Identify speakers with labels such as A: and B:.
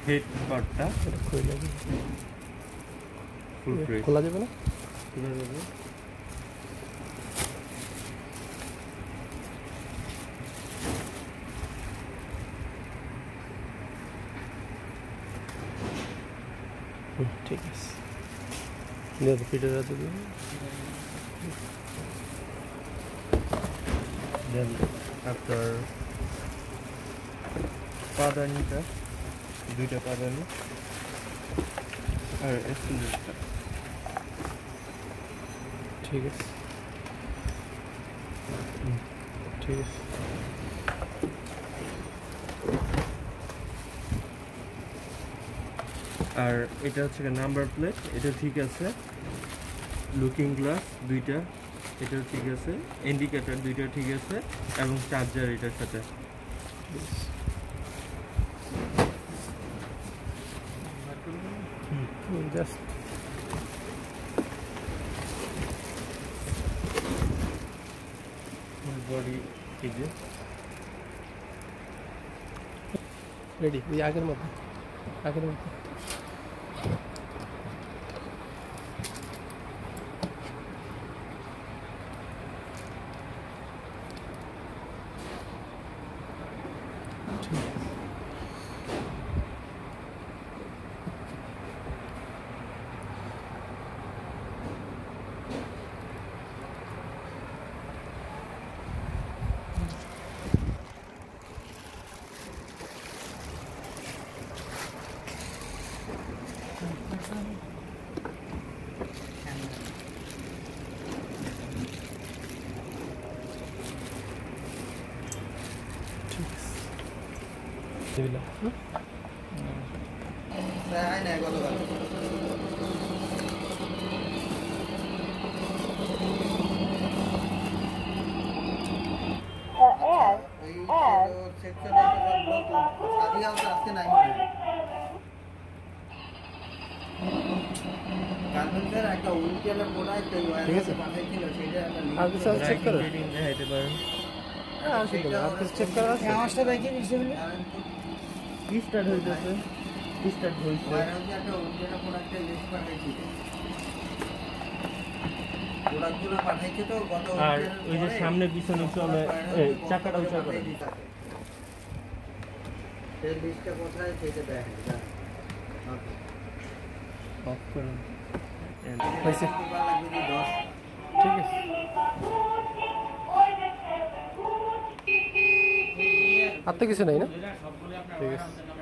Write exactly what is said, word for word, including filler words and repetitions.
A: Head পার্টটা
B: এটা খুলে
A: ফুল প্রেস
B: খোলা যাবে না?
A: খোলা যাবে।
B: ঠিক আছে, দেখো পিঠের হাতে দিন।
A: দেন আপনার পাদানিটা, দুইটা পাদানি আর এক্সেলেটরটা।
B: ঠিক আছে ঠিক আছে।
A: আর এটা হচ্ছে নাম্বার প্লেট, এটা ঠিক আছে। লুকিং গ্লাস দুইটা, এটাও ঠিক আছে। ইন্ডিকেটর দুইটা ঠিক আছে এবং চার্জার এটার সাথে।
B: জাস্ট
A: বডি এই যে
B: রেডি, ওই আগের মতো আগের মতো। ঠিক আছে, আর কিছু চেক করো।
A: দেখাইতে পারেন।
B: আর কিছু আর কিছু চেক করা আছে?
C: আওয়াজটা দেখি হিসেবে
A: স্টার্ট হইতেছে, স্টার্ট হইছে। আর ওই যে সামনে পিছনে চলে চাকাটা উঁচা করে।
C: সেই লিস্টটা কোথায় সেটা দেখেন।
A: অফ করুন।
B: হয়েছে, ঠিক আছে। আর তো কিছু নাই না? ঠিক আছে।